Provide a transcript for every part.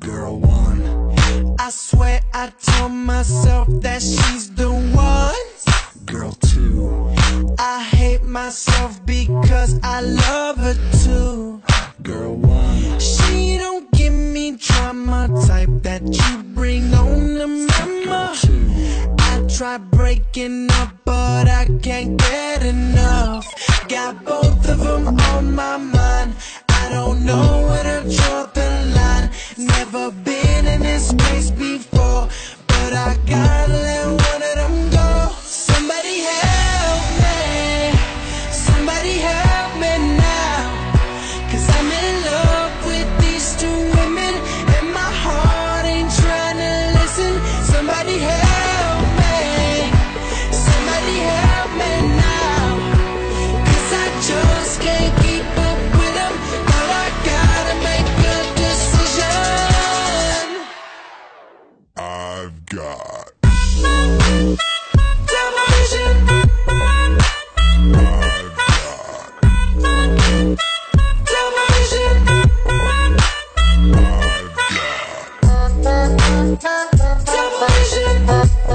girl one. I swear I told myself that she's the one. Girl two. I hate myself because I love her too. Girl one. She don't give me drama, type that you bring on the mama. I try breaking up, but I can't get enough. Got both of them on my mind. I don't know where to draw the line. Never been in this place before, but I gotta let one of them go. Somebody help me, somebody help me now, 'cause I'm in love with these two women and my heart ain't trying to listen. Somebody help me, somebody help me now, 'cause I just can't keep up with them, but I gotta make a decision. I've got television. I've got Television. Television.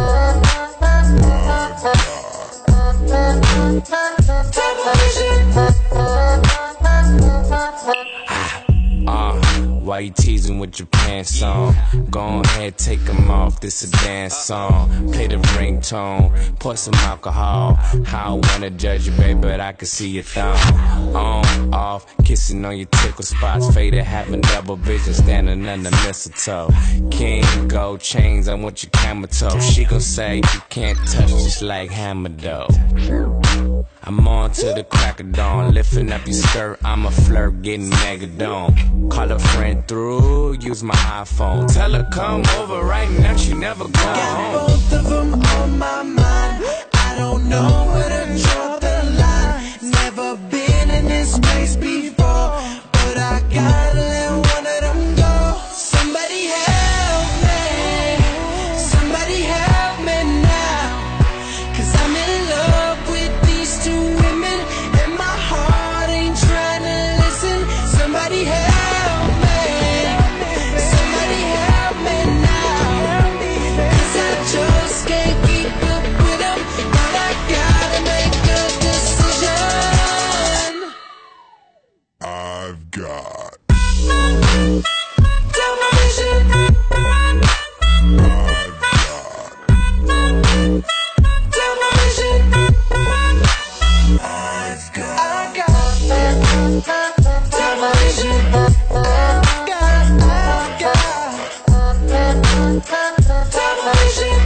Why you teasing with your pants on? Go ahead, take them off, this a dance song. Play the ringtone, pour some alcohol. I don't wanna judge you, babe, but I can see your thumb. On, off, kissing on your tickle spots. Faded, having double vision, standing under mistletoe. King, gold chains, I want your camel toe. She gon' say you can't touch, just like hammer dough. I'm on to the crack of dawn, lifting up your skirt, I'm a flirt, getting megadome. Call a friend through, use my iPhone. Tell her come over right now, she never go home. Got both of them on my mind. I don't know where to draw the line. Never been in this place before, but I gotta let one of them go. Somebody help me, somebody help me now, 'cause I'm in love with these two women and my heart ain't trying to listen. Somebody help me, somebody help me now, 'cause I just can't keep up with them, but I gotta make a decision. I've got Television. I've got Television. I've got I got television. I got television.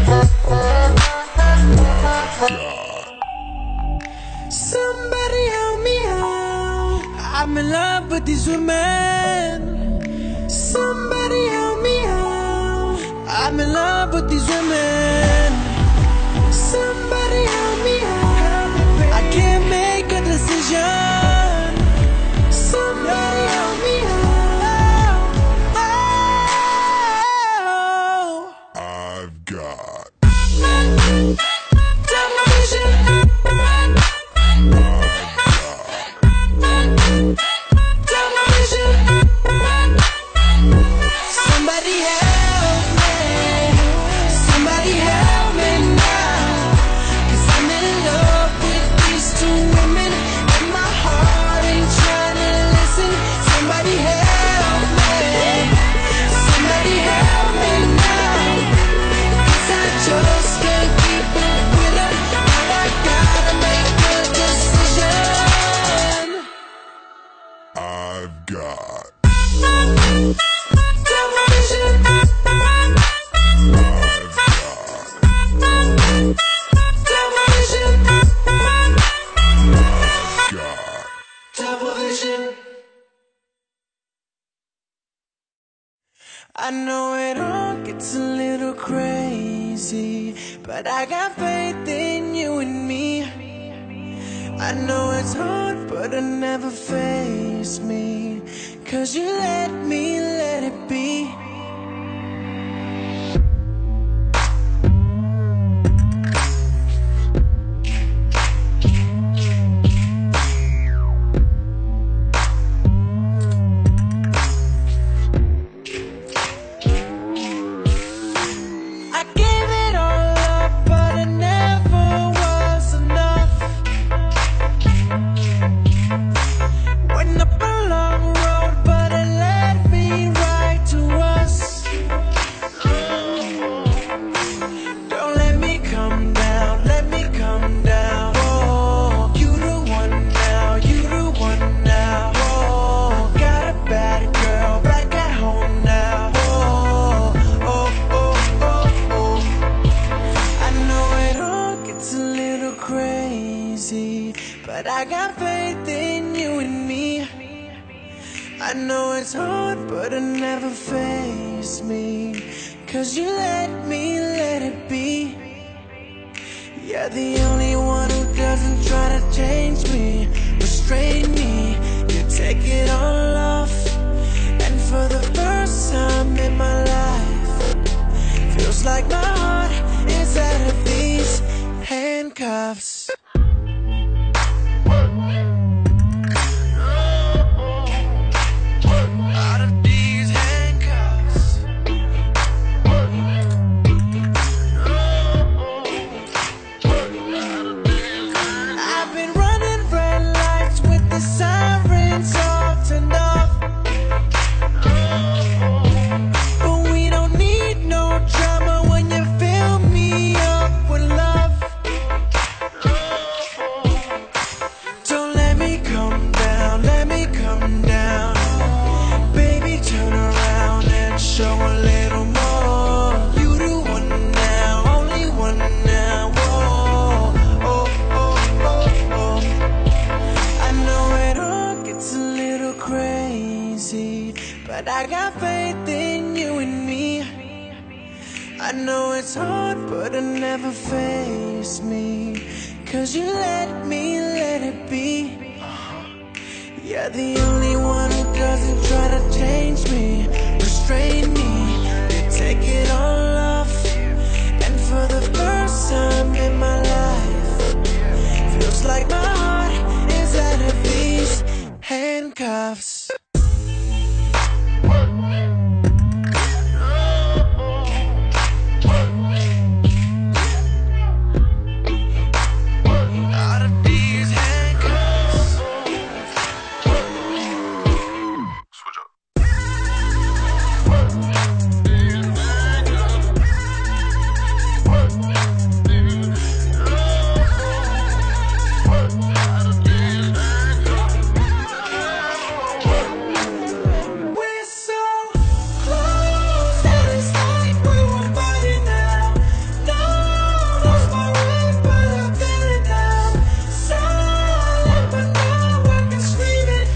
Somebody help me out. I'm in love with these women. Somebody help me out. I'm in love with these women. Somebody help me out. I can't make a decision. Somebody help me out. Oh. I've got Television. Television. Somebody help me, somebody help me now, 'cause I'm in love with these two women and my heart ain't trying to listen. Somebody help me, somebody help me now, 'cause I just can't keep up with them, but I gotta make a decision. I've got Television. I've got Television. got Television. I know it all gets a little crazy, but I got faith in you and me. I know it's hard, but it never faced me, 'cause you let me let it be. but it never fazed me. 'Cause you let me let it be. You're the only one who doesn't try to change me, restrain me. You take it all off, and for the first time in my life, feels like my heart is out of these handcuffs. Out of these handcuffs. I've been running red lights with the sirens all turned off. But we don't need no drama when you fill me up with love. Don't let me come down, let me come down. Baby, turn around and show a little more. You the one now, only one now. Oh, oh, oh, oh, oh. I know it all gets a little crazy, but I got faith in you and me. I know it's hard, but it never fazed me. 'Cause you let me let it be. You're the only one who doesn't try to change me, restrain me. You take it all off, and for the first time in my life, feels like my heart is out of these handcuffs. Out of these handcuffs. Switch up. We're so close that it's like we were fighting now. No, lost my way, but I feel it now. Silent, but now I can scream it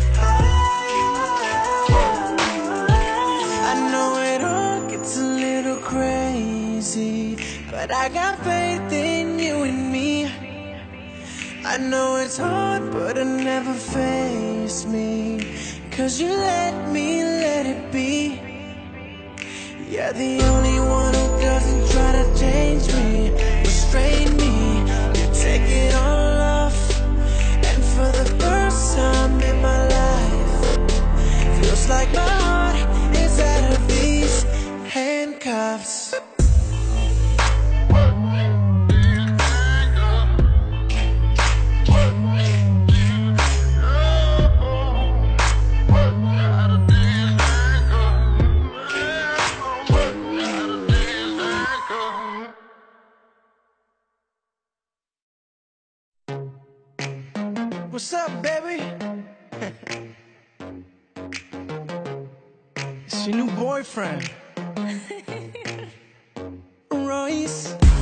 out. I know it all gets a little crazy, but I got faith in you and me. I know it's hard, but it never fazed me. 'Cause you let me let it be. You're the only one who doesn't try to change me, restrain me. You take it all off, and for the first time in my life, feels like my heart is out of these handcuffs. What's up, baby? It's your new boyfriend, Royce.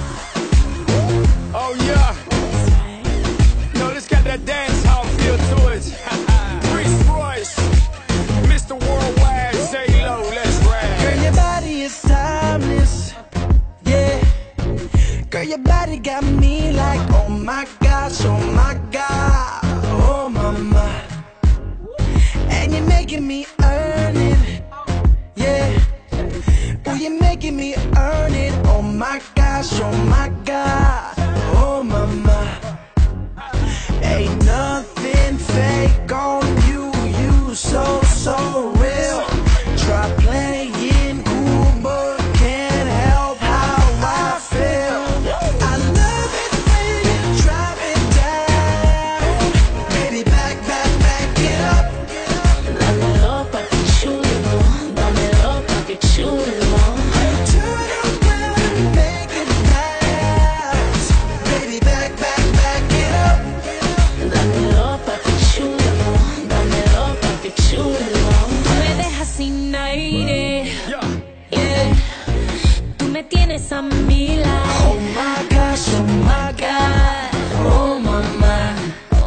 Oh yeah, no, this got that dance hall feel to it. Reese Royce, Mr. Worldwide, say low, let's ride. Girl, your body is timeless, yeah. Girl, your body got me like, oh my gosh, oh my god, oh my my. And you're making me earn it, yeah. Oh, you're making me earn it, oh my gosh, oh my god, oh my my. Ain't nothing fake on you, you so real. Try playing cool, but can't help how I feel. I love it when you drop it down. Baby, back it up. Dámelo pa' que chulo, dámelo pa' que chulo. Turn around and make it last. Baby, back it up. Dámelo pa' que chulo, dámelo pa' que chulo. Tú me dejas sin aire, yeah. Tú me tienes a mi lado. Oh my gosh, oh my god, Oh mamá,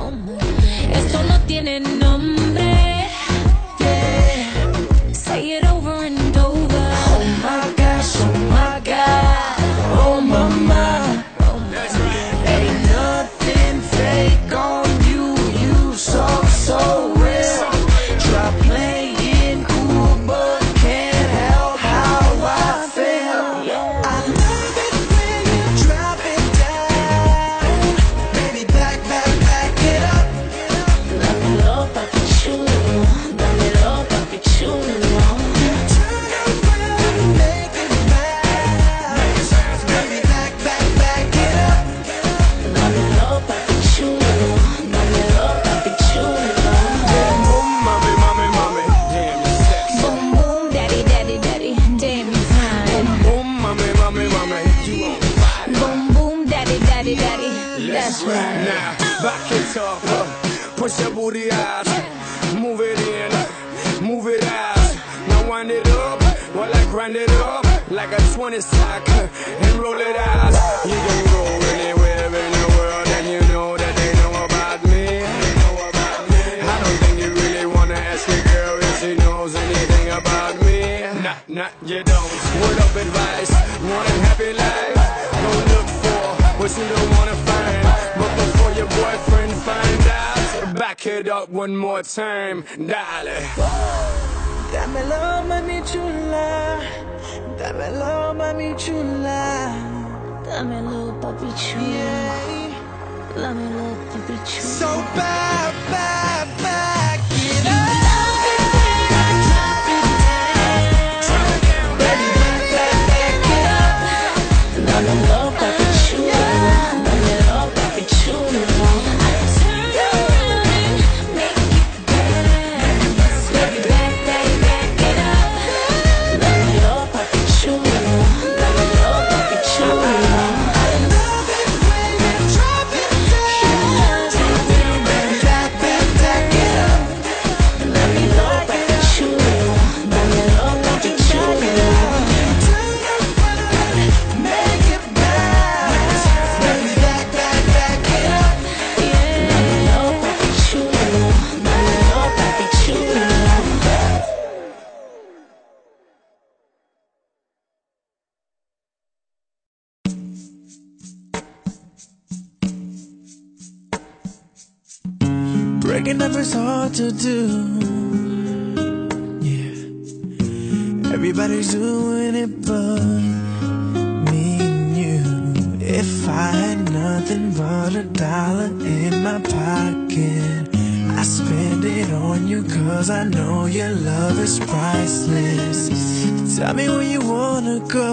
esto no tiene nombre. yeah. Say it baby daddy. That's right. Now, back it up, push your booty out, move it in, move it out. Now wind it up, while I grind it up like a 20 sack and roll it out. You can go anywhere in the world and you know that they know about me. I don't think you really wanna ask your girl if she knows anything about me. Nah, you don't. Word of advice, one happy life. Don't look for what you don't wanna find, but before your boyfriend find out, back it up one more time, darling. Dámelo, mami chula. Dámelo, mami chula. Dámelo, papi chulo. Yeah. Dámelo, papi chulo. So back it up. Dámelo, papi chulo. Dámelo, papi chulo. Turn around and make it dance. Baby, back it up. Dámelo, papi chulo. Dámelo, papi chulo. Love it when you drop it down. Back it up. Dámelo, papi chulo. Dámelo, papi chulo. Turn around, make it bounce. Baby, back it up. Dámelo, papi chulo. Dámelo, papi chulo. Breaking up is hard to do. Yeah, everybody's doing it but me and you. If I had nothing but $1 in my pocket, I spend it on you 'cause I know your love is priceless. Tell me where you wanna go.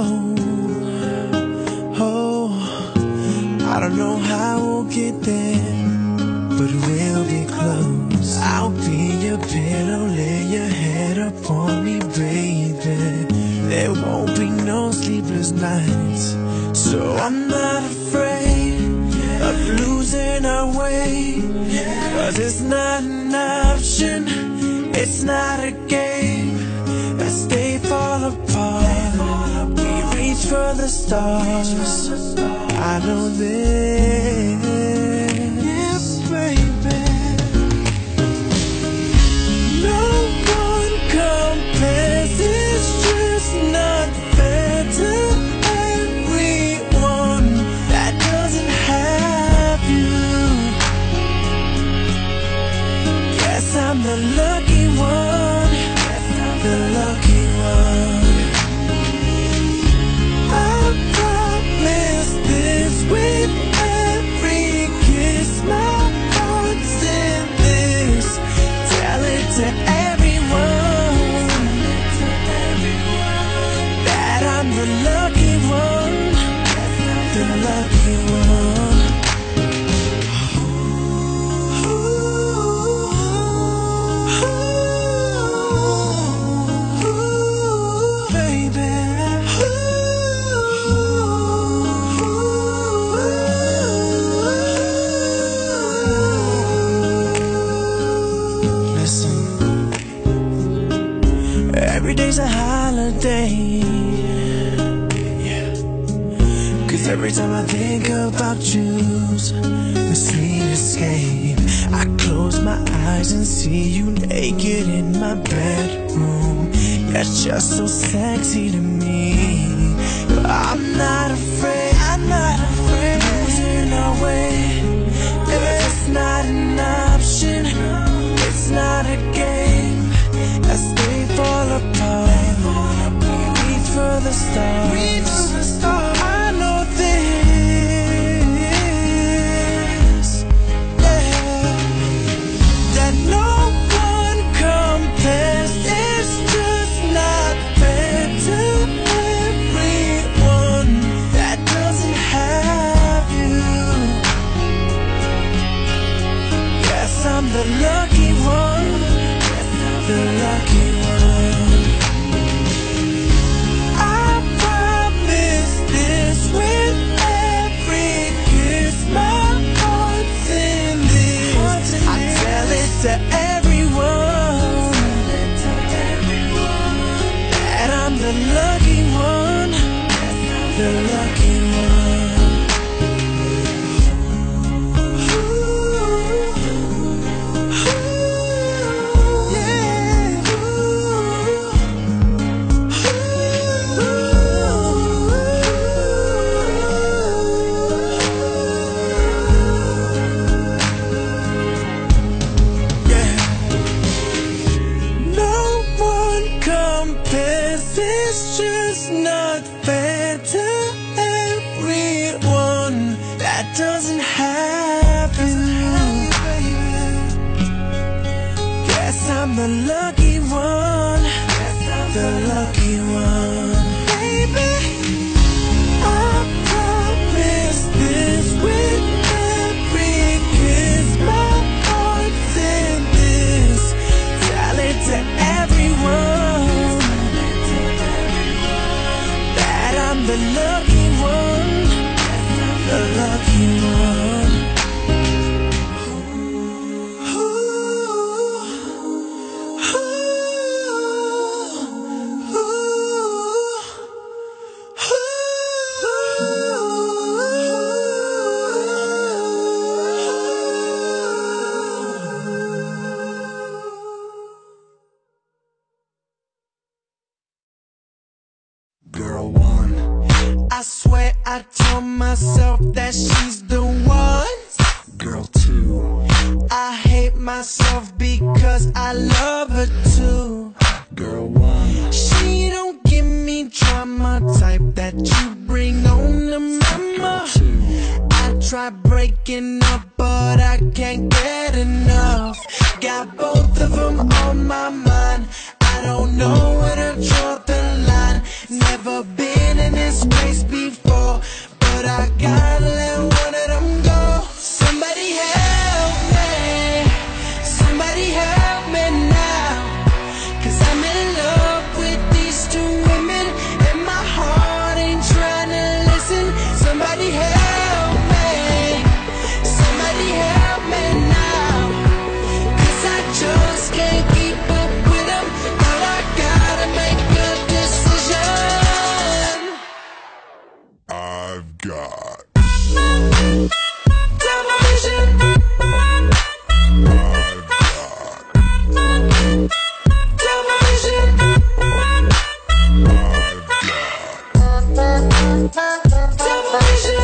Oh, I don't know how we'll get there, but we'll be close. I'll be your pillow, lay your head up on me, baby. There won't be no sleepless nights, so I'm not afraid of losing our way. 'Cause it's not an option, it's not a game. As they fall apart, we reach for the stars. I know this, baby. No one compares, it's just not fair to everyone that doesn't have you. Guess I'm the lucky one, the lucky one. I promise this with every kiss. My heart's in this. Tell it to everyone that I'm the lucky one, the lucky one. Baby. Listen, every day's a holiday. Yeah. 'Cause every time I think about you's the sweet escape. I close my eyes and see you naked in my bedroom. You're just so sexy to me. I'm not afraid, I'm not afraid of losing our way. It's not an option, it's not a game. As they fall apart, we reach for the stars. I know this, yeah, that no one compares. It's just not fair to everyone that doesn't have you. Yes, I'm the lucky one, the lucky one. I promise it's just not fair to everyone that doesn't have you. Guess I'm the lucky one, the lucky one. Baby, I promise this with every kiss. My heart's in this. Tell it to everyone that I'm the lucky one, the lucky one. Girl one, I swear I told myself that she's the one. Girl two, I hate myself because I love her too. Girl one, she don't give me drama, type that you bring on the mama. I try breaking up but I can't get enough. Got both of them on my mind. I don't know where to draw the line. Never been in this place before, but I gotta let one of them go. Somebody help me, somebody help me now, 'cause I'm in love with these two women and my heart ain't trying to listen. Somebody help me, somebody help me now, 'cause I just can't keep up with them. But I gotta make a decision. I've got Double vision. Double vision. Double vision.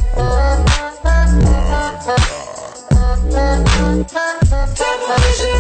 Double vision.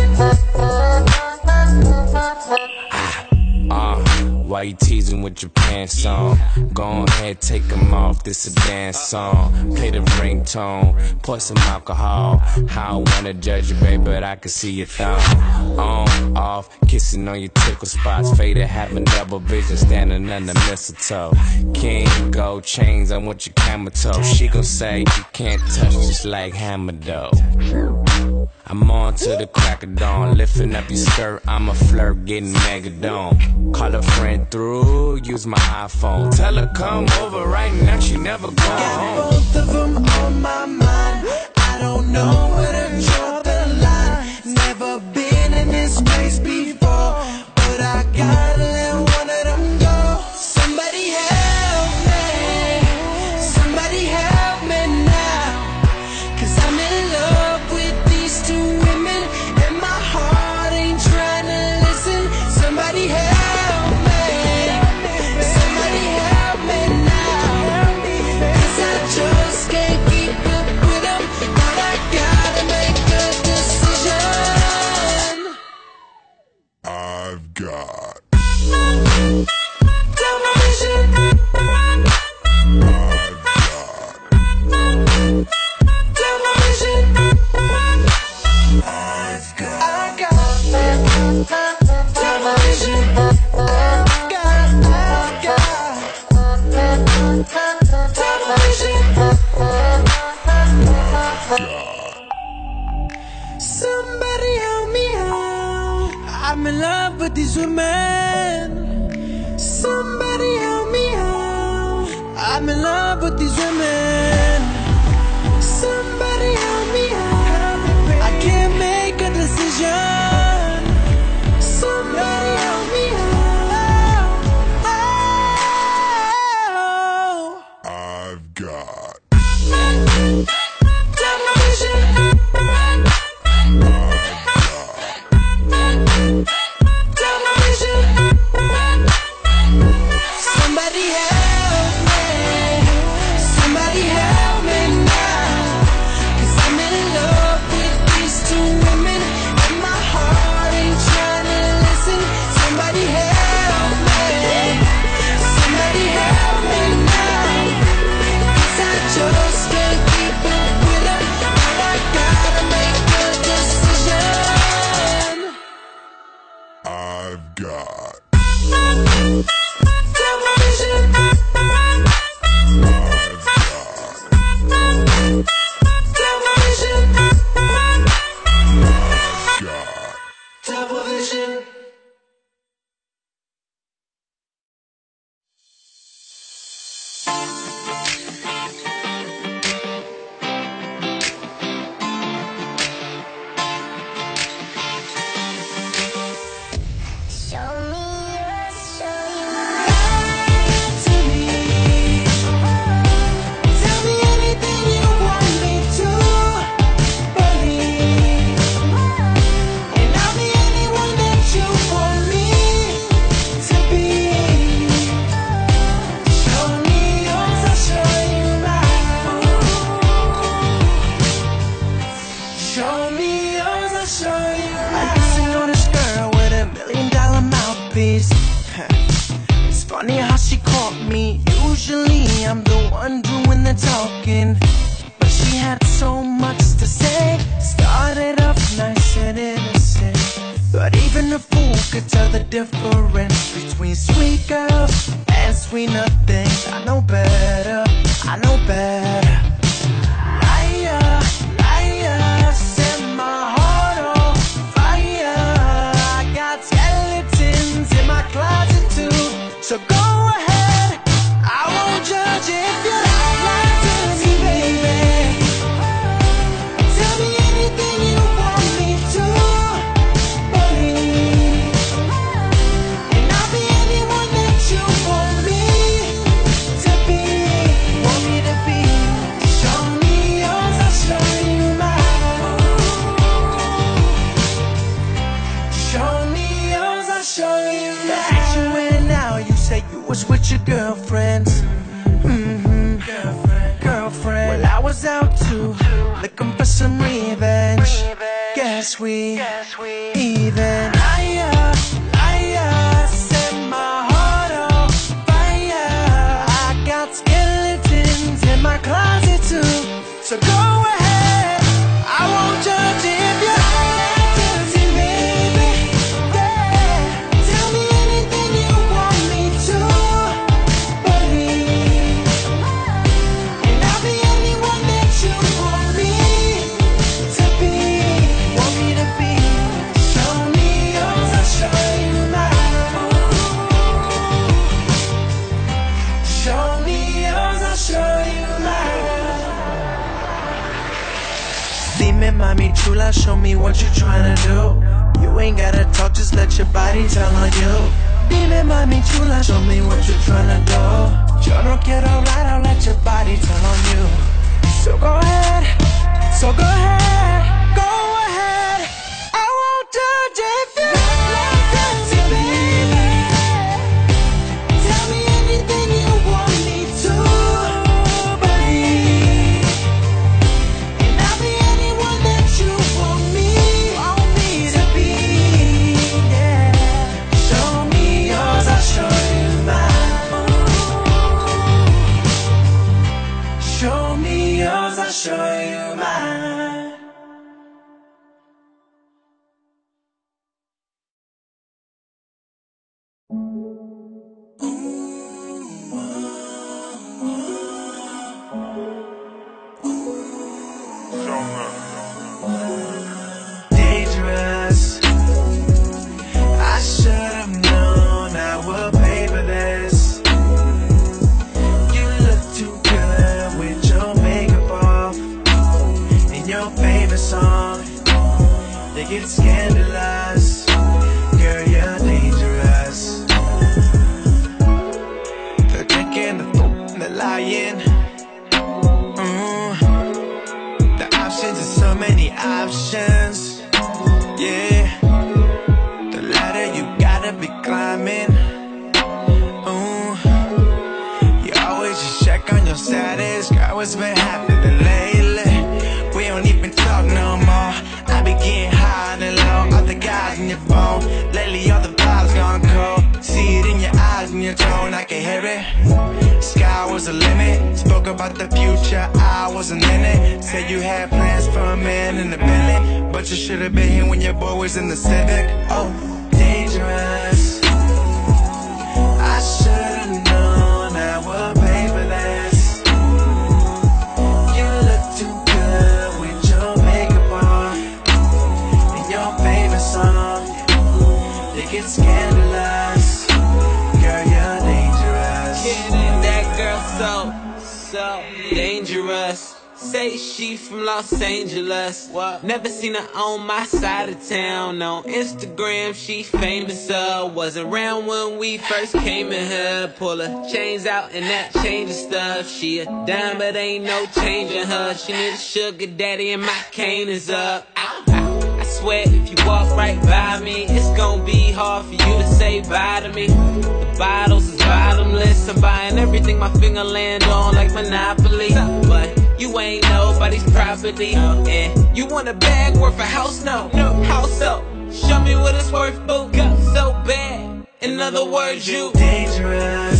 Why you teasing with your pants on? Go ahead, take them off, this a dance song. Play the ringtone, pour some alcohol. I don't wanna judge you, babe, but I can see your thumb. On, off, kissing on your tickle spots. Faded, having double vision, standing under mistletoe. King, gold chains, I want your camel toe. She gon' say you can't touch, just like hammer dough. I'm on to the crack of dawn, lifting up your skirt, I'm a flirt, getting mega dome. Call a friend through, use my iPhone. Tell her come over right now, she never go home. Got both of them on my mind. I don't know where to draw the line. Never been in this place before, but I gotta let one of them go. Somebody help me, somebody help me now, 'cause I'm in love with these two women and my heart ain't trying to listen. Somebody help me, somebody help me now, 'cause I just can't keep up with them. But I gotta Funny how she caught me. Usually I'm the one doing the talking, but she had so much to say. Started off nice and innocent, but even a fool could tell the difference between sweet girl and sweet nothing. I know better, I know better. Liar, liar, set my heart on fire. I got skeletons in my closet too, so go ahead, I won't judge if you lie to me, baby. Tell me anything you want me to believe, and I'll be anyone that you want me to be. Want me to be. Show me yours, I'll show you mine. Show me yours, I'll show you mine. Since you went out, you said you was with your girlfriends. Girlfriend. Well, I was out too, looking for some revenge. Guess we even. Liar, liar, set my heart on fire. I got skeletons in my closet too, so go ahead, I won't judge if you lie to me, baby. Yeah. Tell me anything you want me to believe, and I'll be anyone that you want me to be. Want me to be. Show me yours, I'll show you mine. Show me yours, I'll show you mine. Dime, mami chula, show me what you tryna do. You ain't gotta talk, just let your body tell on you. Dime, mami chula, show me what you tryna do. Yo no quiero hablar, I'll let your body tell on you. So go ahead, so go ahead, go ahead. I won't judge if you lie to me, baby. Tell me anything you want me to believe, and I'll be anyone that you want me to be. Yeah. Show me yours, I'll show you mine. Show me yours, I'll show you mine. Dangerous. I should've known I would pay for this. You look too good with your makeup off and your favorite song. They get scandalous. Girl, you're dangerous. The drinking, the lying. The options are so many options. Yeah. The ladder you gotta be climbing. You always just check on your status. Girl, what's been happening lately? We don't even talk no more. I be getting high and low. All the guys in your phone. Lately all the vibes gone cold. See it in your eyes and your tone, I can hear it. Sky was the limit. Spoke about the future, I wasn't in it. Said you had plans for a man in the Bentley, but you should've been here when your boy was in the Civic. Oh, dangerous. I should've known I would pay for this. You look too good with your makeup on and your favorite song. They get scandalous. Girl, you're dangerous. Kidding, that girl so dangerous. Say she from Los Angeles. What? Never seen her on my side of town. On Instagram, she famous. Wasn't around when we first came in here. Pull her chains out and that changes stuff. She a dime, but ain't no changing her. She need a sugar daddy and my cane is up. Ow, ow. I swear if you walk right by me, it's gonna be hard for you to say bye to me. The bottles is bottomless. I'm buying everything my finger land on like Monopoly. But you ain't nobody's property. And you want a bag worth a house? No, house up. Show me what it's worth, boo. So bad. In other words, you dangerous.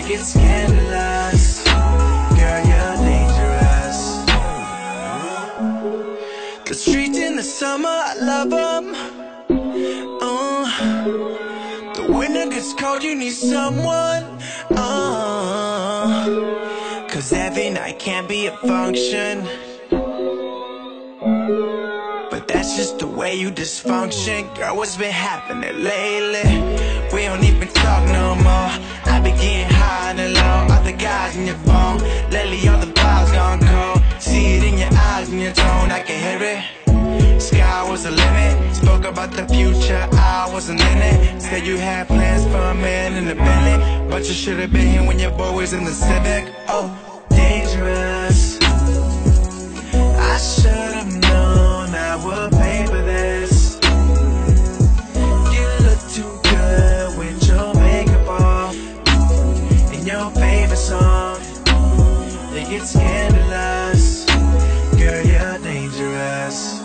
they get scandalous. Girl, you're dangerous. The streets in the summer, I love them. The winter gets cold, you need someone. Cause every night can't be a function. But that's just the way you dysfunction. Girl, what's been happening lately? We don't even talk no more. I be getting high and low. Other guys in your phone. Lately all the bars gone cold. See it in your eyes and your tone, I can hear it. Sky was the limit. Spoke about the future, I wasn't in it. Said you had plans for a man in the Bentley, but you should've been here when your boy was in the Civic. Oh, dangerous. I should've known I would pay for this. You look too good with your makeup off and your favorite song. They get scandalous. Girl, you're dangerous.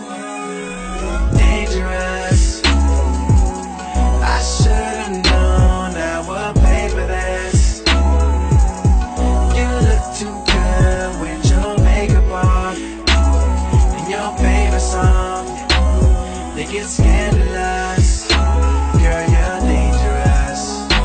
Dangerous. I should've known I would pay for this. You look too good with your makeup off and your favorite song. They get scandalous. Girl, you're dangerous.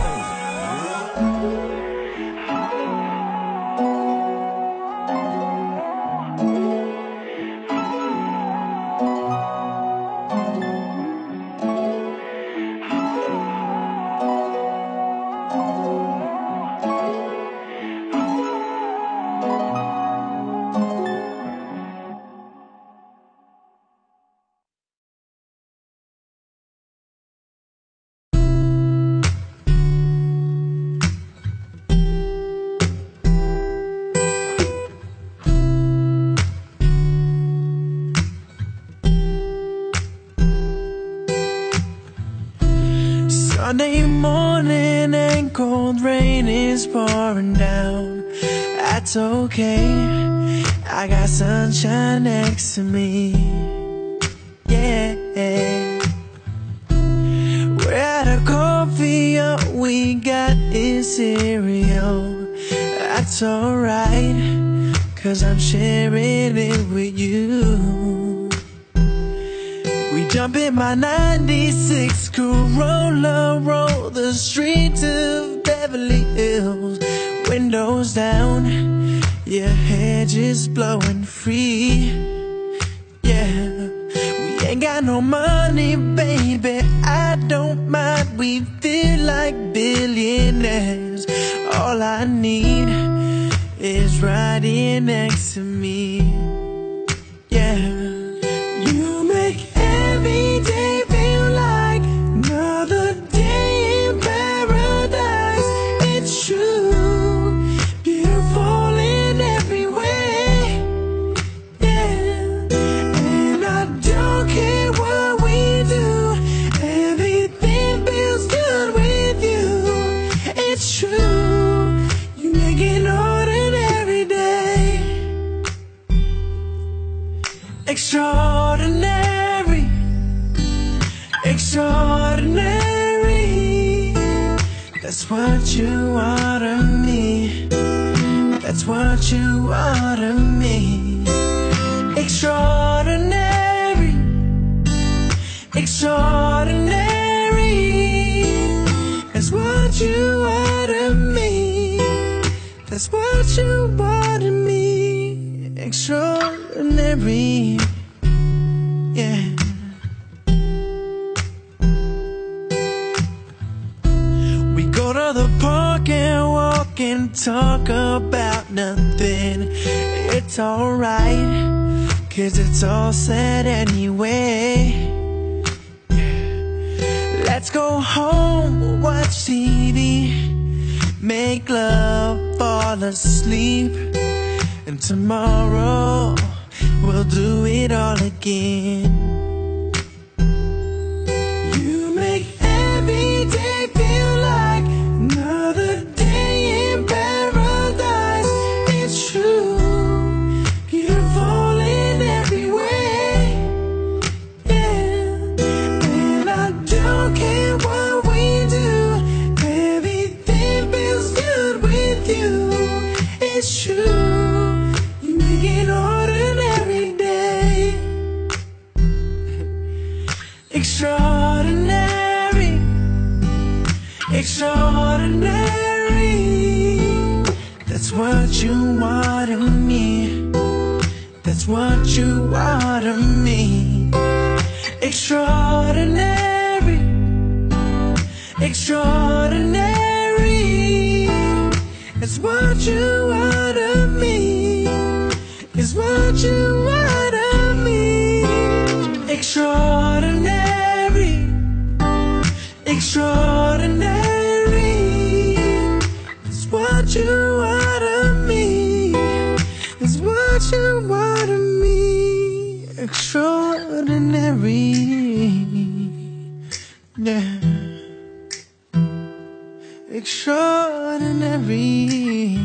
Sunday morning and cold rain is pouring down. That's okay, I got sunshine next to me. Yeah, we're at a coffee, all we got is cereal. That's alright, cause I'm sharing it with you. We jump in my 96 Corolla, roll the streets of Beverly Hills. Windows down, your hair just blowing free. Yeah, we ain't got no money, baby, I don't mind. We feel like billionaires. All I need is right here next to me. Yeah, you make every day feel like another day in paradise. It's true, beautiful in every way. Yeah, and I don't care what we do, everything feels good with you. It's true, you make an ordinary day extraordinary, extraordinary. That's what you are to me. That's what you are to me. Extraordinary, extraordinary. That's what you are to me. That's what you are to me. Extraordinary. Yeah. We go to the park and walk and talk about nothing. It's alright, cause it's all said anyway. Let's go home, watch TV, make love, fall asleep, and tomorrow we'll do it all again. You make every day feel like another day in paradise. It's true, beautiful in every way. Yeah, and I don't care what we do, everything feels good with extraordinary. That's what you are to me. That's what you are to me. Extraordinary, extraordinary. It's what you are to me. It's what you are to me. Extraordinary, extraordinary. It's what you are to me. It's what you are to me. Extraordinary. Yeah. Extraordinary.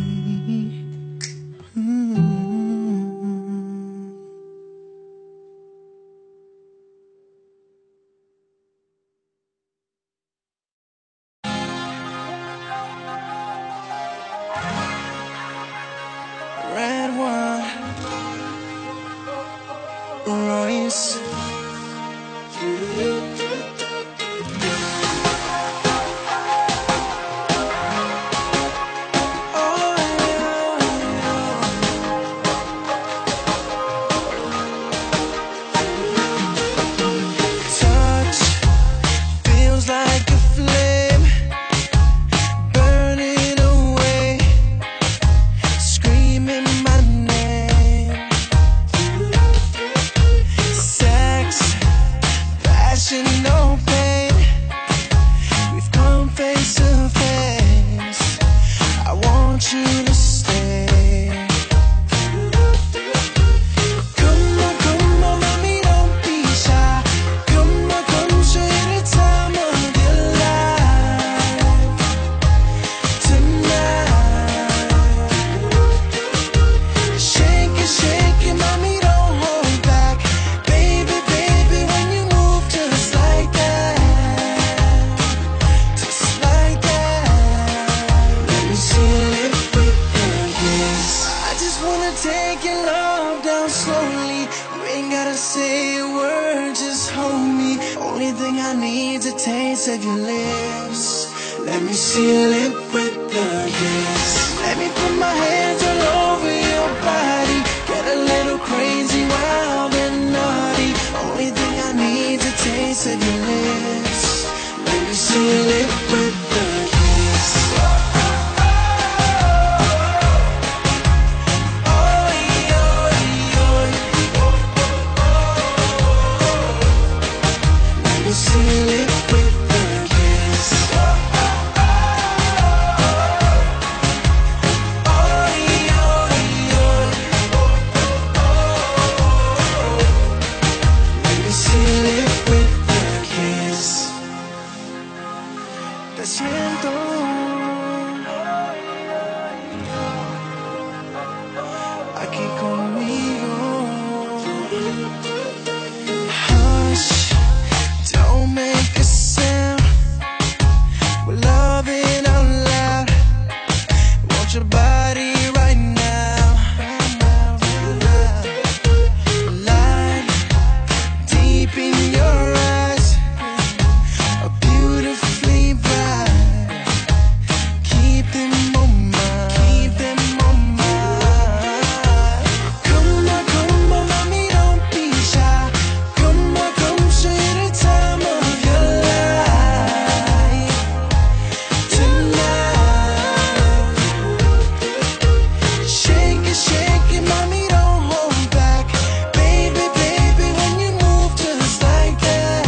Red one, Royce. No pain, we've come face to face. I want you to stay. Come on, mommy, don't be shy. Come on, show you the time of your life tonight. Shake it, mommy, don't hold back. Baby, when you move just like that, let me see you live with your kiss. I just wanna take your love down slowly. You ain't gotta say a word, just hold me. Only thing I need's a taste of your lips. Let me see you live with the kiss. Let me put my hands all over your body. Get a little crazy, wild and naughty. Only thing I need's a taste of your lips. Let me see you live with the kiss. Let me see you live with the kiss. Let me see you live with the kiss. Te siento. Aquí conmigo. Hush, don't make a sound. We're loving out loud. Want your body right now. Light deep in your eyes, are beautifully bright. Keep them on mine. Keep them on mine. Come on, mommy, don't be shy. Come on, show you the time of your life tonight. Shake it, mommy, don't hold back. Baby, when you move just like that,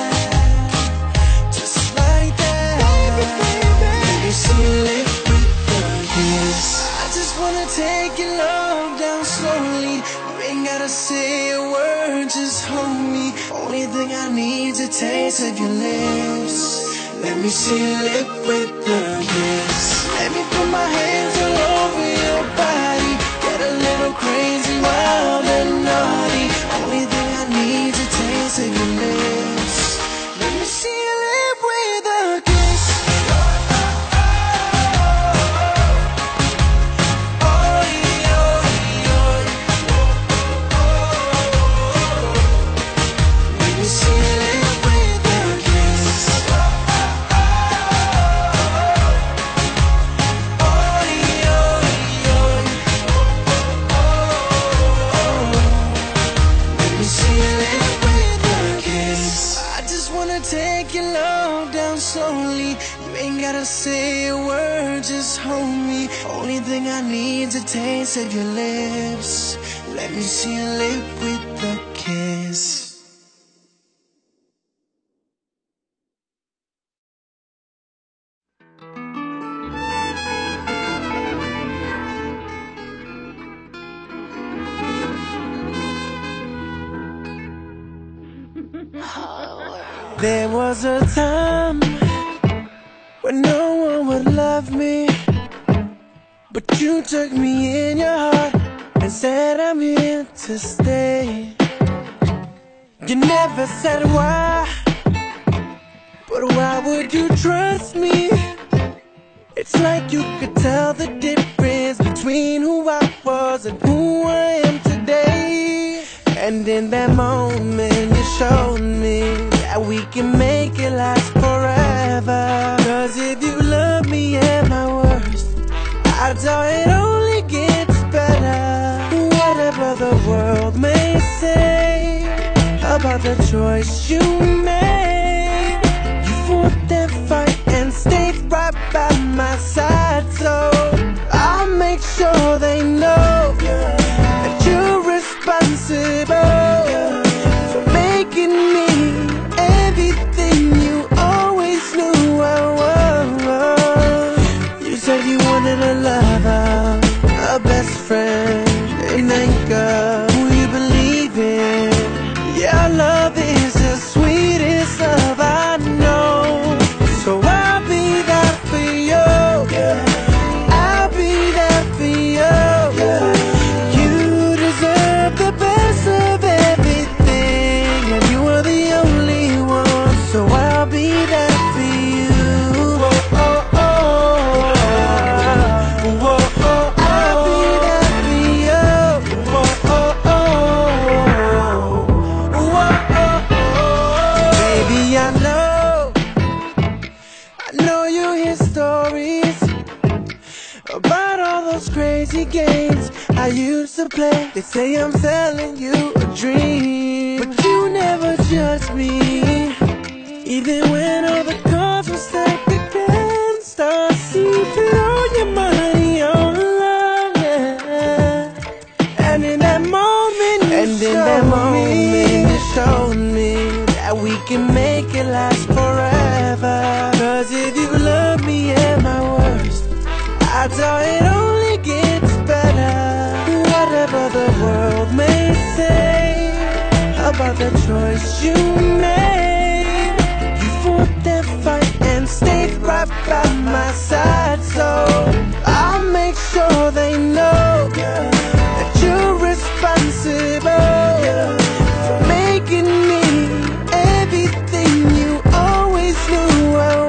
just like that. Let me see you live with the kiss. I just wanna take your love down slowly. You ain't gotta say a word, just hold me. Only thing I need's a taste of your lips. Let me see you live with the kiss. Let me put my hands all over your body. Get a little crazy, wild and naughty. Only thing I need's a taste of your lips. Let me see you live with a kiss. Let me see you live with a kiss. down slowly. You ain't gotta say a word, just hold me. Only thing I need's a taste of your lips. Let me see your lip with a kiss. There was a time when no one would love me, but you took me in your heart and said I'm here to stay. You never said why, but why would you trust me? It's like you could tell the difference between who I was and who I am today. And in that moment you showed me that we can make it last forever. Cause if you love me at my worst, I doubt it only gets better. Whatever the world may say about the choice you made, you fought that fight and stayed right by my side. So I'll make sure they know that you're responsible for making me everything you always knew I was. You said you wanted a lover, a best friend, an anchor who you believe in. Your love is the sweetest love I know. So I'll be there for you, I'll be there for you. You deserve the best of everything, and you are the only one. So I'll be there for you. Oh, oh, oh. Oh, oh, oh. I'll be there for you. Oh, oh, oh. Oh, oh, oh. Baby, I know you hear stories about all those crazy games I used to play. They say I'm selling you a dream, but you never judged me. Even when all the cards were stacked against us, you put all your money on love, yeah. And in that moment you showed me that we can make it last forever. Cause if you love me at my worst, I doubt it only gets better. Whatever the world may say about the choice you made, you fought that fight and stayed right by my side. So I'll make sure they know that you're responsible for making me everything you always knew I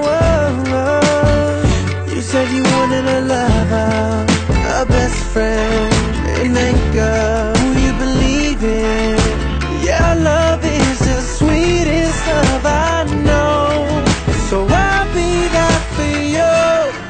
was. You said you wanted a lover, a best friend, an anchor who you believe in. Your love is the sweetest love I know. So I'll be there for you.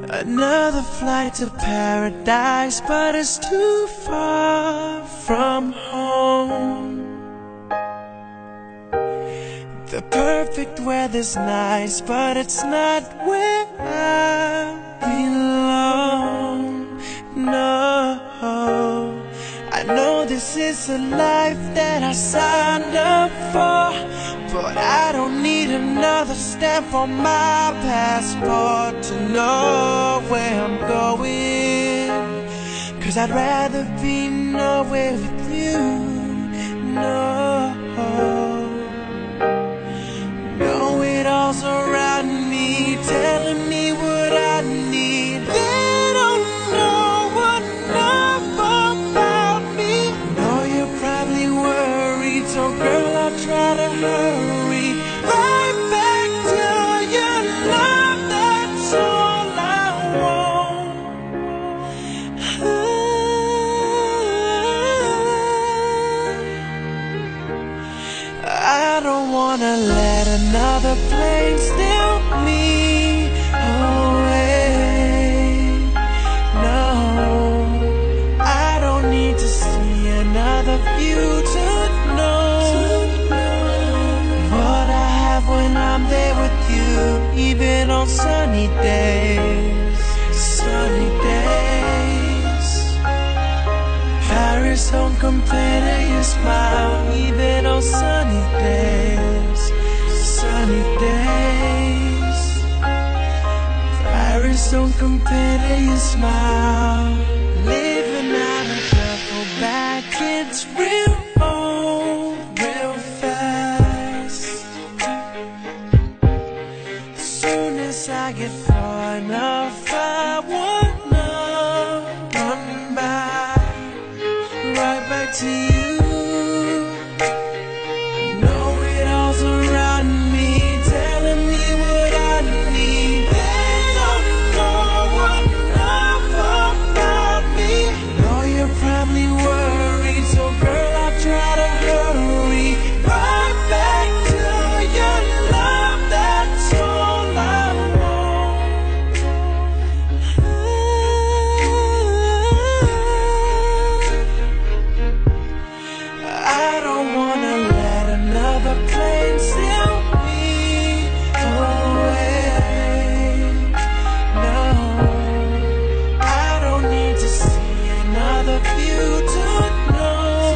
Another flight to paradise, but it's too far from home. The perfect weather's nice, but it's not where I belong. No, I know this is a life that I signed up for, but I don't need another stamp on my passport to know where I'm going. 'Cause I'd rather be nowhere with you. No, know-it-alls around me, telling me what I need. They don't know enough about me. Know you're probably worried, so girl, I'll try to hurry right back to your love. That's all I want. I don't wanna let another plane steal me away. No, I don't need to see another view to know what I have when I'm there with you, even on sunny days. Sunny days. Paris don't compare to your smile, even on sunny days. Sunny days. Paris don't compare to your smile. Living out of duffel bag, it's real old, real fast. Soon as I get far enough, I wanna run back, right back to you. Know-it-alls around me, telling me what I need. They don't know enough about me. Know you're probably worried, so girl, I'll try to hurry right back to your love. That's all I want. I don't wanna let another plane steal me away. No, I don't need to see another view to know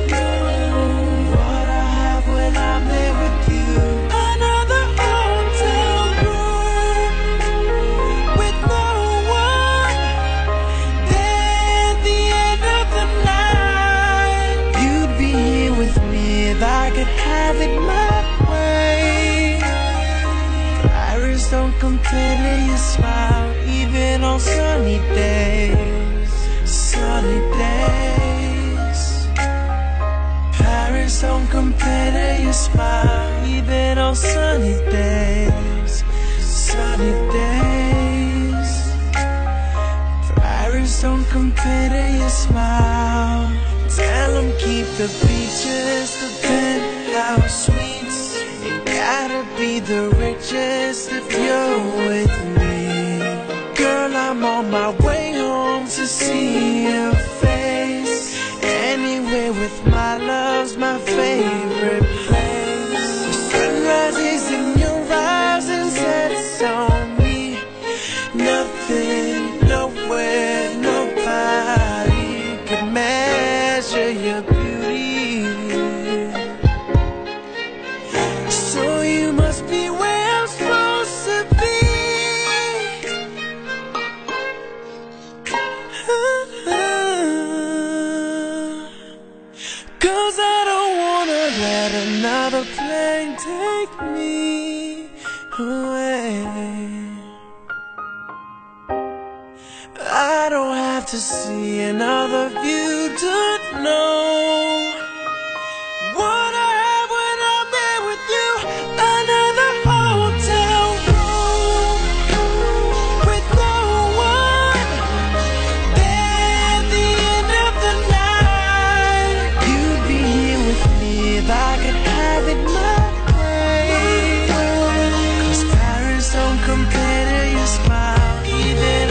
what I have when I'm there with you. Another hotel room with no one there at the end of the night. You'd be here with me if I could have it my way. Paris don't compare to your smile, even on sunny days. Sunny days. Paris don't compare to your smile, even on sunny days. Sunny days. Paris don't compare to your smile. Tell 'em keep the beaches, the penthouse suites. Ain't gotta be the richest if you're with me. Girl, I'm on my way home to see your face. Anywhere with my love's my favorite place. The sun rises in your eyes and sets on me. Nothing, nowhere, nobody could measure your beauty. So you must be where I'm supposed to be. 'Cause I don't wanna let another plane take me away. I don't have to see another view to know what I have when I'm there with you. Another hotel room with no one there at the end of the night. You'd be here with me if I could have it my way. 'Cause Paris don't compare to your smile, even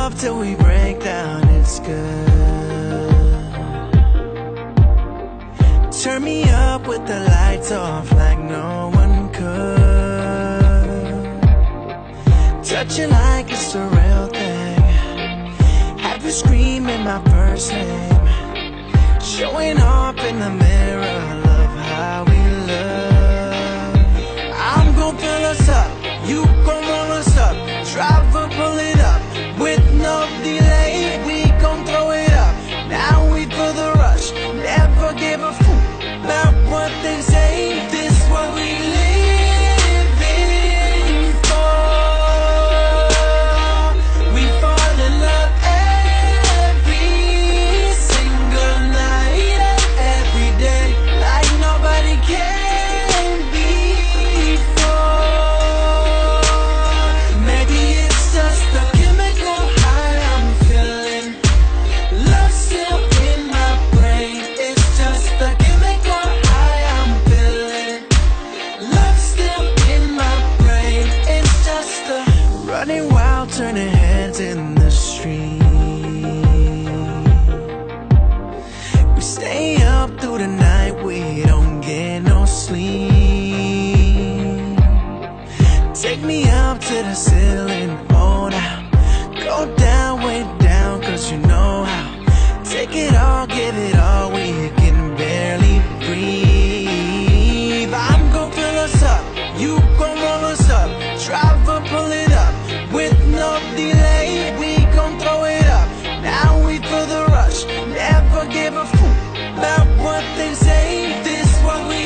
love till we break down, it's good. Turn me up with the lights off like no one could. Touch you like it's a real thing. Have you screaming my first name. Showing up in the mirror, love how we love. I'm gon' fill us up, you gon' roll us up. Drive up, pull it up, with no delay. We gon' throw it up, now we feel the rush. Never give a fool about what they say. This what we living for. We fall in love every single night and every day, like nobody can before. Maybe it's just the chemical high I'm feeling. Love still in my brain. It's just the chemical high I'm feeling. Love still in my brain. It's just the running wild, turning heads in the street. We stay up through the night, we don't get no sleep. Take me up to the ceiling, oh now. Go down, way down, cause you know how. Take it all, give it all, we can barely breathe. I'm gon' fill us up, you gon' roll us up. Drive up, pull it up, with no delay. We gon' throw it up, now we feel the rush. Never give a fool about what they say. This what we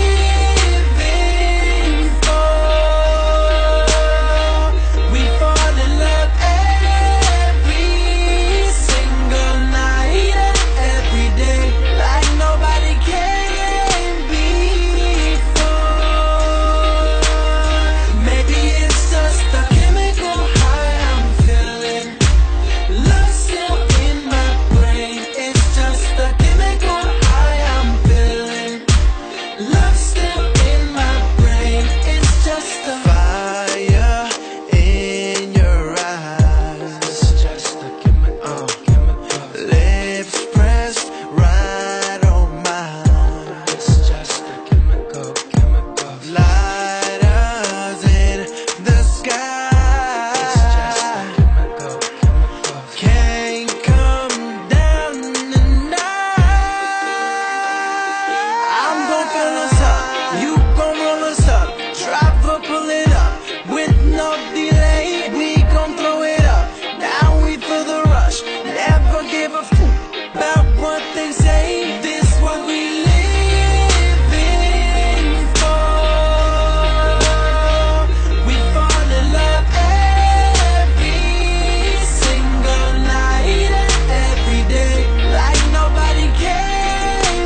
living for. We fall in love every single night and every day, like nobody can before. Maybe it's just the chemical high I'm feeling. Love still in my brain. It's just the chemical high I'm feeling. Love still in my brain. It's just the fire in your eyes. It's just the chemical. Lips pressed right on mine. It's just the chemical. Lighters in the sky. It's just the chemical. Can't come down tonight. I'm gon' fill us up, you gon' roll us up. Drive up, pull it up, with no delay. We gon' throw it up, now we feel the rush. Never give a fool about what they say. This what we living for. We fall in love every single night and every day, like nobody can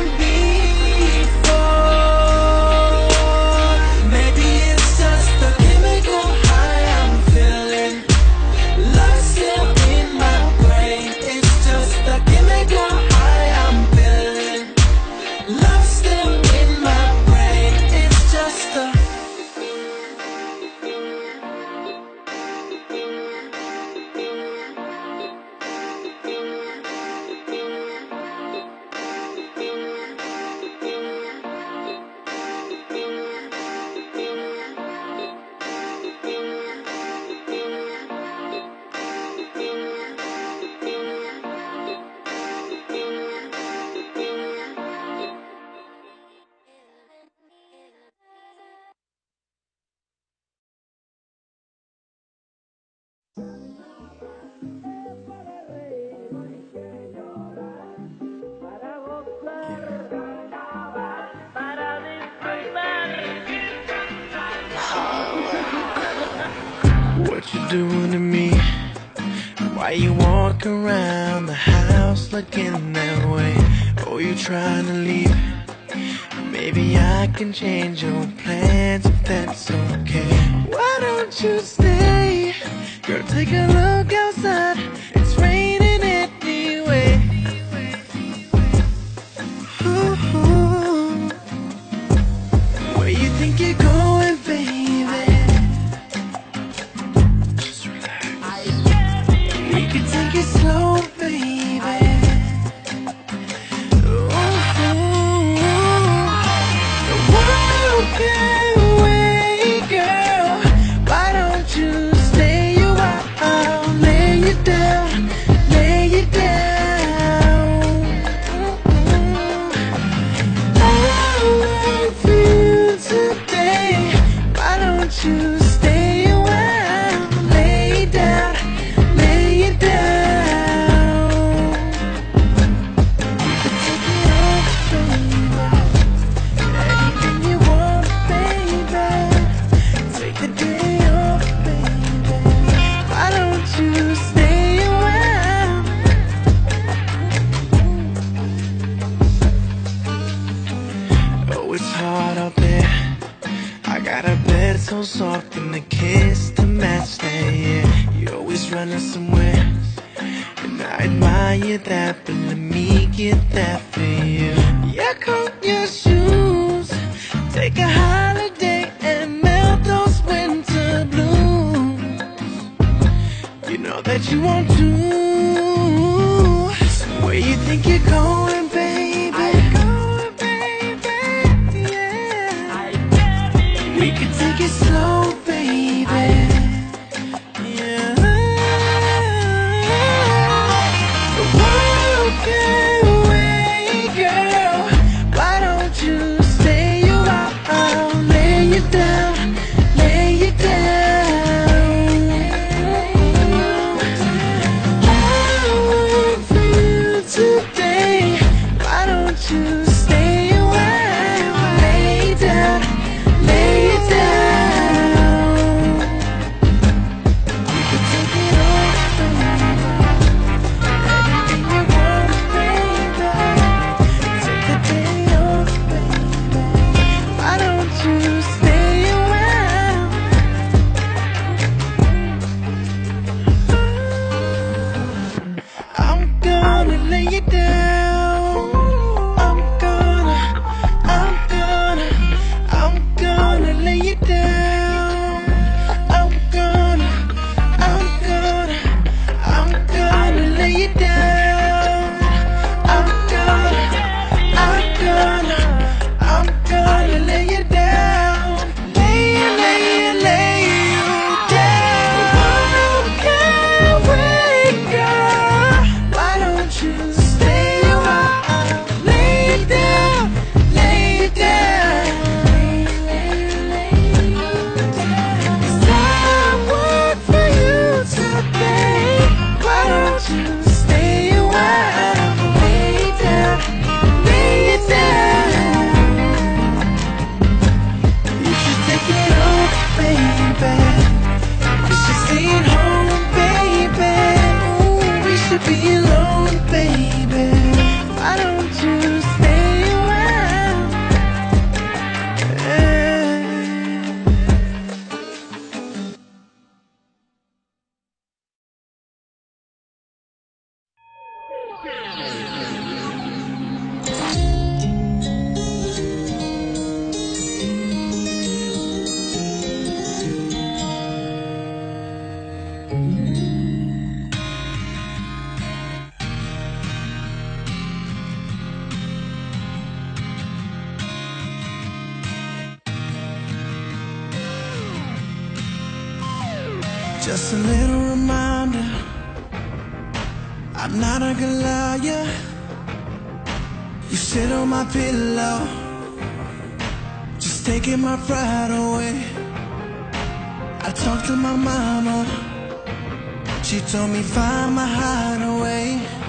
before. Maybe it's just the chemical high I'm feeling. Love still in my brain. It's just the chemical high I'm feeling. Love still in my brain. It's just the what you doing to me? Why you walk around the house looking that way? Oh, you trying to leave? Maybe I can change your plans if that's okay. Why don't you stay? Girl, take a look outside. It's raining anyway. Ooh, where you think you're going, baby? Just relax. We could you stay a while? Lay it down, lay it down. Take it off, baby. Anything you want, baby. Take the day off, baby. Why don't you stay a while? Oh, it's hard out there. I got a bed so soft and a kiss to match that, yeah. You're always running somewhere, and I admire that, but let me get that for you. Yeah, coat your shoes, take a holiday and melt those winter blues. You know that you want to. Where you think you're going, baby? We could take it slow, baby. Yeah. The world can wait, girl. Why don't you stay a while? Lay it down, lay it down. I work for you today. Why don't you stay a while? Lay it down, lay it down. You can take it off, baby. Anything you want, baby. Take the day off, baby. Why don't you stay a while? I'm gonna lay it down. I'm gonna lay it down. I'm gonna lay it down. I'm gonna lay it down. Lay you down. The world can't wait, girl. Why don't you stay a while? Lay it down, lay it down. 'Cause I work for you today. Why don't you stay a while? Lay it down, lay it down. You should take it off, baby. You should stay at home, baby. Ooh, we should be alone, baby. Why don't you stay a while? Just a little reminder, I'm not a good liar. You sit on my pillow, just taking my pride away. I talked to my mama, she told me find my hideaway.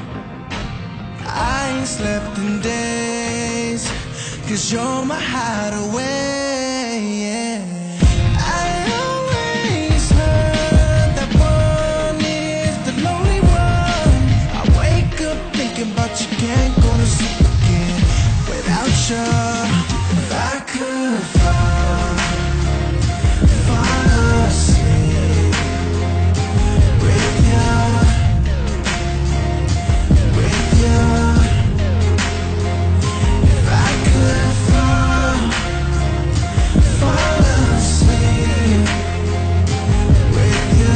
I ain't slept in days, 'cause you're my hideaway, yeah. I always heard that one is the lonely one. I wake up thinking about you, can't go to sleep again without you. If I could fall asleep with you. If I could fall asleep with you.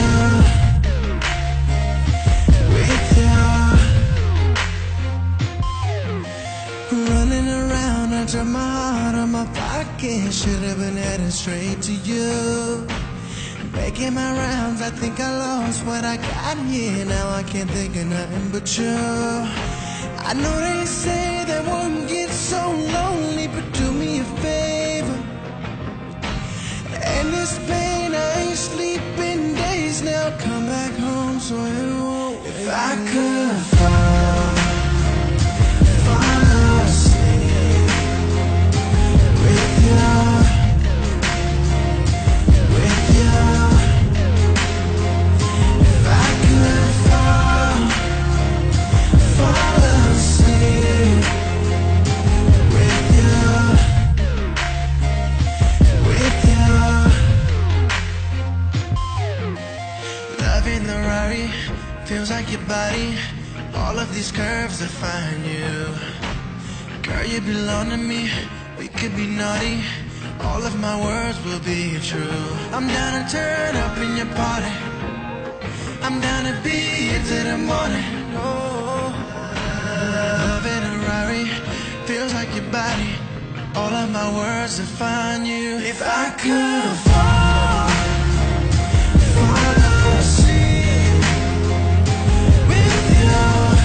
Running around, I dropped my heart on my pocket. Should've been headed straight to you. Making my rounds, I think I lost what I got here. Now I can't think of nothing but you. I know they say that one gets so lonely, but do me a favor, and this pain like your body, all of these curves define you. Girl, you belong to me, we could be naughty, all of my words will be true. I'm down to turn up in your party, I'm down to be here till the morning. Oh, love in a Rari, feels like your body, all of my words define you. If I could fall asleep with you,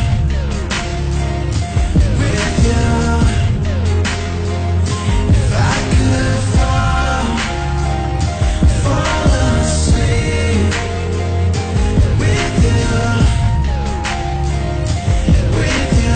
with you. If I could fall asleep with you, with you.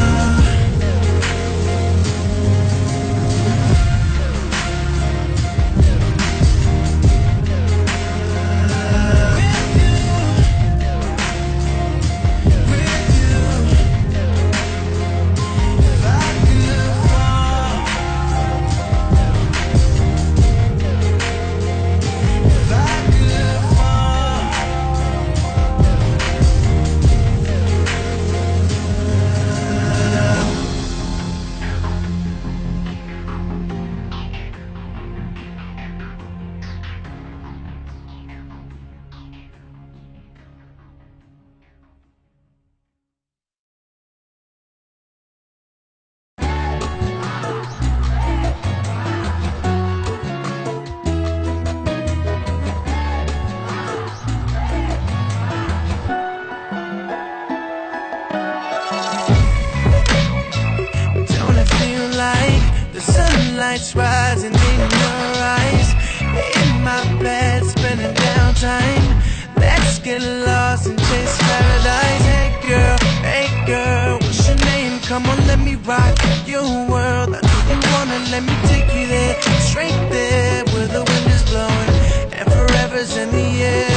Sunlight's rising in your eyes, in my bed spending downtime. Let's get lost and chase paradise. Hey girl, what's your name? Come on, let me rock your world. I know you wanna, let me take you there, straight there where the wind is blowing and forever's in the air.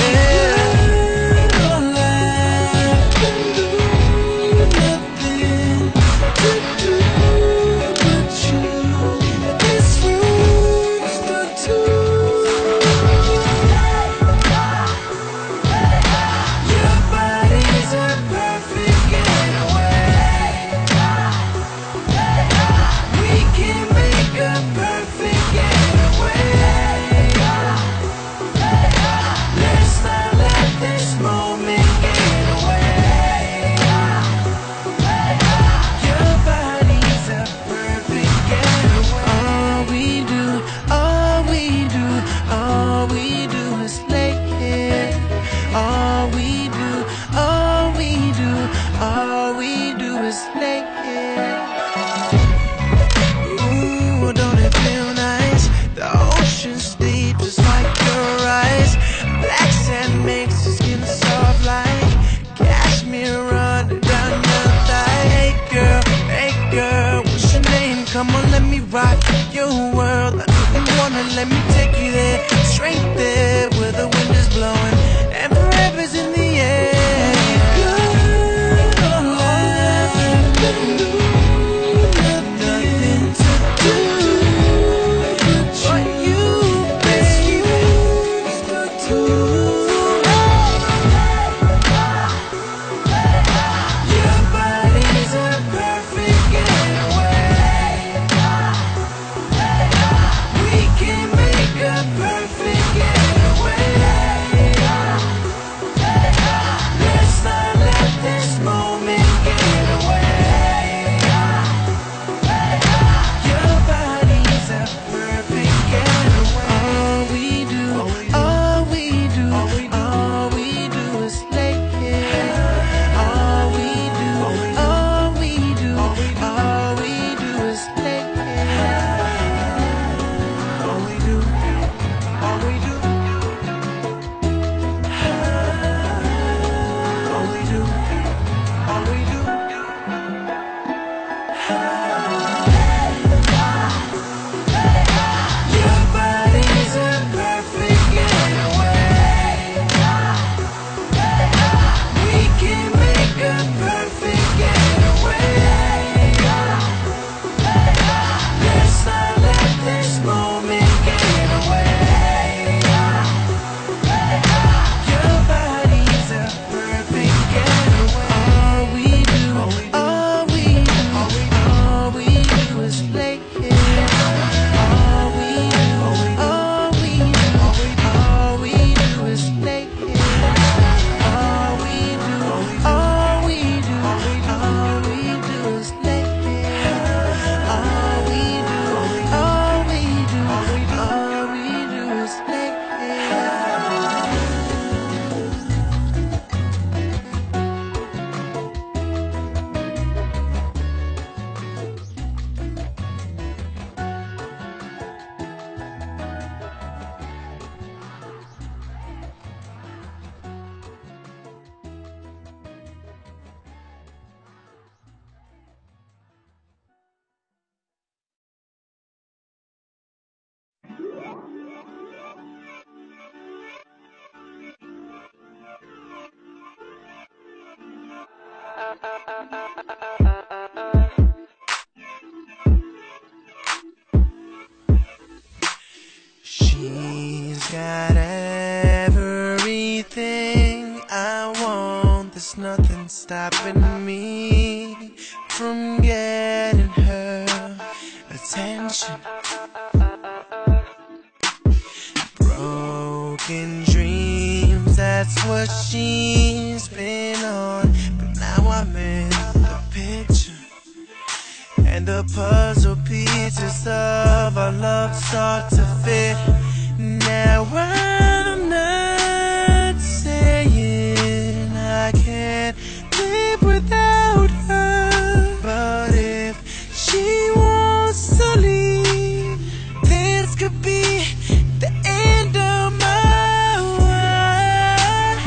Come on, let me rock your world. I know you wanna, let me take you there, straight there where the wind is blowing and forever's in the air. Perfect. He's got everything I want. There's nothing stopping me from getting her attention. Broken dreams, that's what she's been on. But now I'm in the picture, and the puzzle pieces of our love start to fit. Now I'm not saying I can't live without her, but if she wants to leave, this could be the end of my world.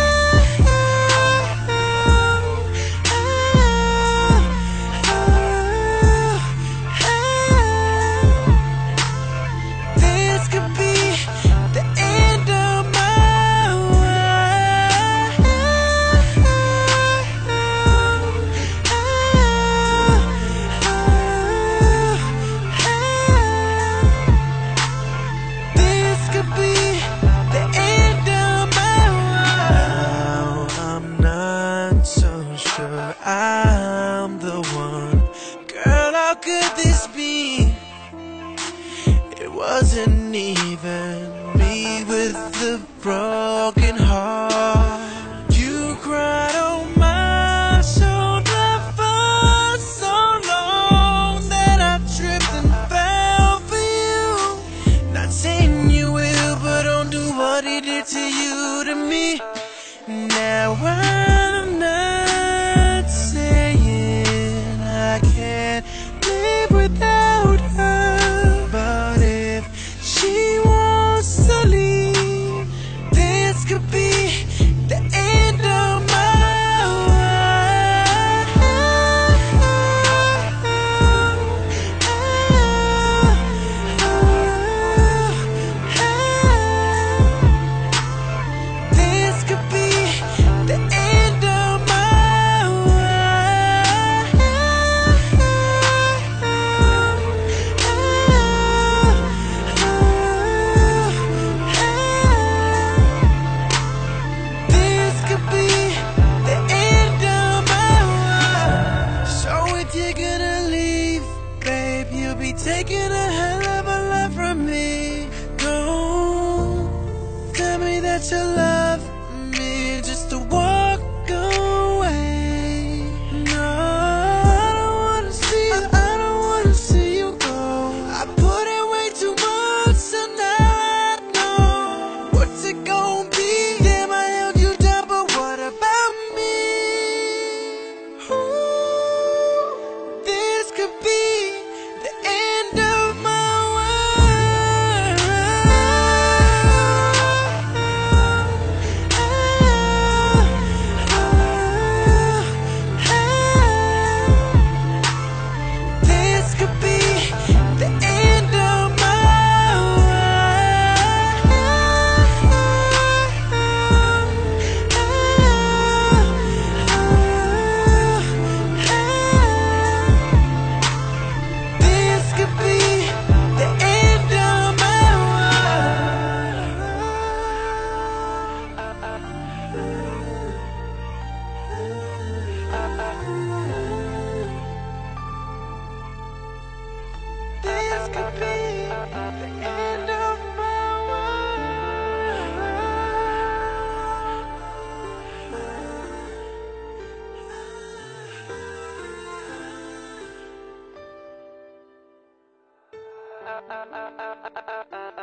This could be the end of my world. This could be the end of my world. Now I'm not so sure I'm the one. Girl, how could this be? It wasn't even me with the broken heart. You cried on my shoulder for so long that I tripped and fell for you. Not saying you will, but don't do what he did to you to me. Now I'm not saying I can't live without her, but if she wants to leave, this could be the end of my world. This could be the end of my world. This could be the end of my world. So if you're gonna leave, babe, you'll be taking a hell of a lot from me. Don't tell me that you love me just to walk away. No, I don't wanna see you, I don't wanna see you go. I put in way too much, so now I know what's it gonna be. Damn, I held you down, but what about me? Ooh, this could be the end of my This could be the end of my This could be the end of my This could be the end of my world.